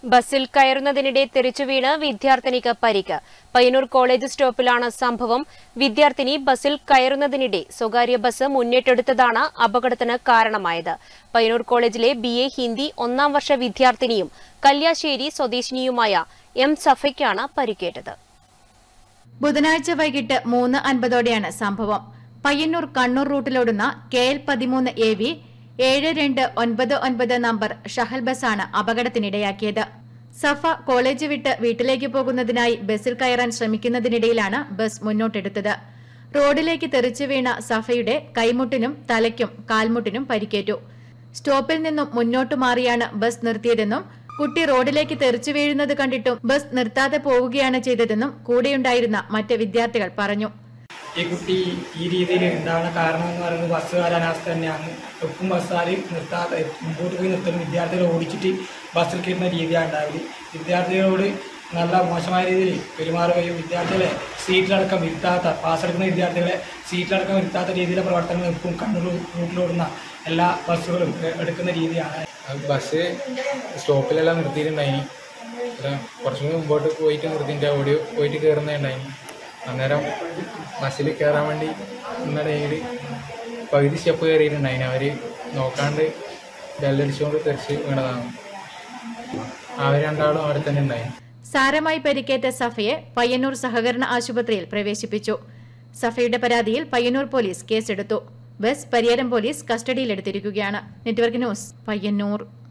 ബസിൽ കയറുന്നതിനിടെ തെറിച്ചു വീണ് വിദ്യാർത്ഥിനിക്ക് പരിക്ക്. പയ്യന്നൂർ കോളേജ് സ്റ്റോപ്പിലാണ് സംഭവം. വിദ്യാർത്ഥിനി ബസിൽ കയറുന്നതിനിടെ സ്വകാര്യ ബസ് മുന്നിട്ടെടുത്തതാണ് അപകടത്തിന് കാരണമായത്. പയ്യന്നൂർ കോളേജിലെ BA ഹിന്ദി 1ാം വർഷ വിദ്യാർത്ഥിനിയും കല്യാശ്ശേരി സ്വദേശിനിയുമായ M സഫയ്ക്കാണ് പരിക്കേറ്റത്. ബുധനാഴ്ച വൈകിട്ട് 3:50ഓടെയാണ് സംഭവം. പയ്യന്നൂർ കണ്ണൂർ റൂട്ടിലോടുന്ന KL 13 AV 7299 നമ്പർ ഷഹൽ ബസാണ് അപകടത്തിനിടയാക്കിയത്. സഫ കോളേജ് വിട്ട് വീട്ടിലേക്ക് പോകുന്നതിനായി ബസിൽ കയറാൻ ശ്രമിക്കുന്നതിനിടയിലാണ് ബസ് മുന്നോട്ടെടുത്തത്. റോഡിലേക്ക് തെറിച്ചു വീണ സഫയുടെ കൈമുട്ടിനും തലയ്ക്കും കാൽമുട്ടിനും പരിക്കേറ്റു. സ്റ്റോപ്പിൽ നിന്നും മുന്നോട്ടു മാറിയാണ് ബസ് നിർത്തിയതെന്നും കുട്ടി റോഡിലേക്ക് തെറിച്ചു വീഴുന്നത് കണ്ടിട്ടും ബസ് നിർത്താതെ പോവുകയാണ് ചെയ്തതെന്നും കൂടെയുണ്ടായിരുന്ന മറ്റ് വിദ്യാർത്ഥികൾ പറഞ്ഞു. ഈ കുട്ടി ഈ രീതിയിൽ ഉണ്ടാകുന്ന കാരണം എന്ന് പറയുന്നത് ബസ്സുകാർ അനാസ്ഥ തന്നെയാണ്. ഒപ്പം ബസ്സുകാർ നിർത്താതെ മുമ്പോട്ട് പോയി നിർത്തുന്ന വിദ്യാർത്ഥികളെ ഓടിച്ചിട്ട് ബസ്സിൽ കയറുന്ന രീതിയാണ് ഉണ്ടാവില്ല. വിദ്യാർത്ഥികളോട് നല്ല മോശമായ രീതിയിൽ പെരുമാറുകയും വിദ്യാർത്ഥികളെ സീറ്റിലടക്കം ഇരുത്താത്ത പാസ്സെടുക്കുന്ന വിദ്യാർത്ഥികളെ സീറ്റിലടക്കം ഇരുത്താത്ത രീതിയിലെ പ്രവർത്തനങ്ങൾ ഇപ്പം കണ്ണൂർ റൂട്ടിലോടുന്ന എല്ലാ ബസ്സുകളും എടുക്കുന്ന രീതിയാണ്. ബസ് സ്റ്റോപ്പിലെല്ലാം നിർത്തിയിട്ടുണ്ടായിനി. കുറച്ചും കൂടി മുമ്പോട്ട് പോയിട്ട് നിർത്തിയിട്ട് ഓടി പോയിട്ട് കയറുന്നുണ്ടായിനി. അന്നേരം ബസ്സിൽ കയറാൻ വേണ്ടി ഇന്നലെ പകുതി സ്റ്റെപ്പ് കയറിയിട്ടുണ്ടായിന്. അവർ നോക്കാണ്ട് ബെല്ലടിച്ചുകൊണ്ട് തെറിച്ച് വീണതാണ്. അവർ രണ്ടാളും അവിടെ തന്നെ ഉണ്ടായി. സാരമായി പരിക്കേറ്റ സഫയെ പയ്യന്നൂർ സഹകരണ ആശുപത്രിയിൽ പ്രവേശിപ്പിച്ചു. സഫയുടെ പരാതിയിൽ പയ്യന്നൂർ പോലീസ് കേസെടുത്തു. ബസ് പരിയാരം പോലീസ് കസ്റ്റഡിയിലെടുത്തിരിക്കുകയാണ്. Network news, Payyanur.